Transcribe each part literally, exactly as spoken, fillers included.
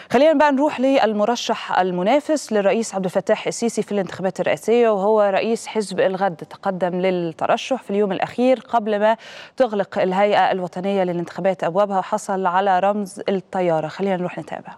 خلينا بقى نروح للمرشح المنافس للرئيس عبد الفتاح السيسي في الانتخابات الرئاسية، وهو رئيس حزب الغد. تقدم للترشح في اليوم الأخير قبل ما تغلق الهيئة الوطنية للانتخابات أبوابها، وحصل على رمز الطيارة. خلينا نروح نتابع.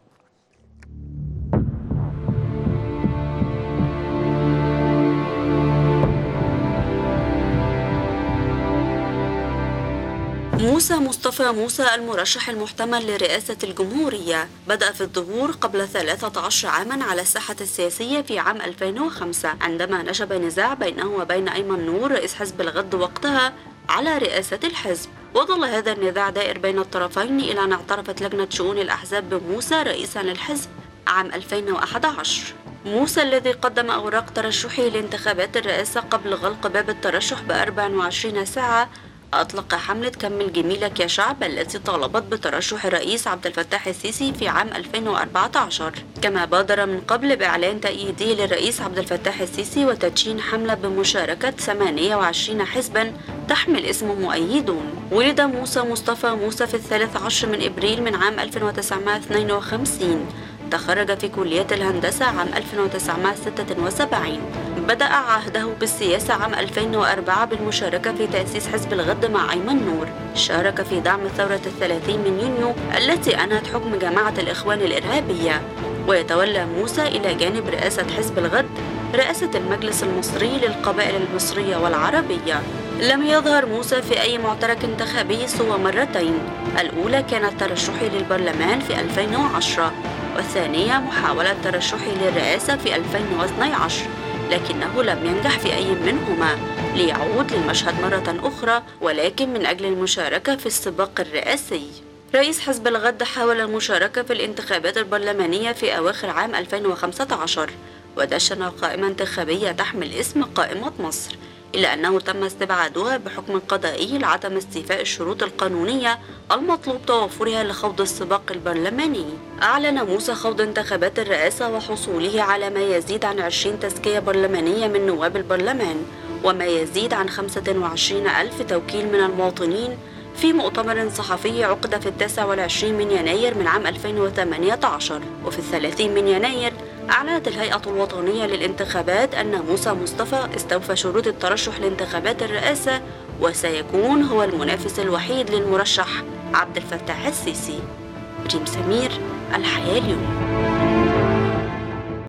موسى مصطفى موسى المرشح المحتمل لرئاسة الجمهورية بدأ في الظهور قبل ثلاثة عشر عاما على الساحة السياسية في عام ألفين وخمسة، عندما نشب نزاع بينه وبين أيمن نور رئيس حزب الغد وقتها على رئاسة الحزب. وظل هذا النزاع دائر بين الطرفين إلى أن اعترفت لجنة شؤون الأحزاب بموسى رئيسا للحزب عام ألفين وأحد عشر. موسى الذي قدم أوراق ترشحه لانتخابات الرئاسة قبل غلق باب الترشح ب أربع وعشرين ساعة أطلق حملة كمل جميلك يا شعب التي طالبت بترشح الرئيس عبد الفتاح السيسي في عام ألفين وأربعة عشر، كما بادر من قبل بإعلان تأييده للرئيس عبد الفتاح السيسي وتدشين حملة بمشاركة ثمانية وعشرين حزبا تحمل اسم مؤيدون. ولد موسى مصطفى موسى في الثالث عشر من إبريل من عام ألف وتسعمائة واثنين وخمسين. تخرج في كلية الهندسة عام ألف وتسعمائة وستة وسبعين. بدأ عهده بالسياسة عام ألفين وأربعة بالمشاركة في تأسيس حزب الغد مع أيمن نور. شارك في دعم ثورة الثلاثين من يونيو التي أنهت حكم جماعة الإخوان الإرهابية. ويتولى موسى إلى جانب رئاسة حزب الغد رئاسة المجلس المصري للقبائل المصرية والعربية. لم يظهر موسى في أي معترك انتخابي سوى مرتين، الأولى كانت ترشحه للبرلمان في ألفين وعشرة، والثانية محاولة ترشحه للرئاسة في ألفين واثني عشر، لكنه لم ينجح في أي منهما ليعود للمشهد مرة أخرى، ولكن من أجل المشاركة في السباق الرئاسي. رئيس حزب الغد حاول المشاركة في الانتخابات البرلمانية في أواخر عام ألفين وخمسة عشر، ودشن قائمة انتخابية تحمل اسم قائمة مصر، إلا أنه تم استبعادها بحكم قضائي لعدم استيفاء الشروط القانونية المطلوب توفرها لخوض السباق البرلماني. أعلن موسى خوض انتخابات الرئاسة وحصوله على ما يزيد عن عشرين تزكية برلمانية من نواب البرلمان، وما يزيد عن خمسة وعشرين ألف توكيل من المواطنين في مؤتمر صحفي عقد في التاسع والعشرين من يناير من عام ألفين وثمانية عشر. وفي الثلاثين من يناير أعلنت الهيئة الوطنية للانتخابات أن موسى مصطفى استوفى شروط الترشح لانتخابات الرئاسة، وسيكون هو المنافس الوحيد للمرشح عبد الفتاح السيسي. ريم سمير، الحياة اليوم.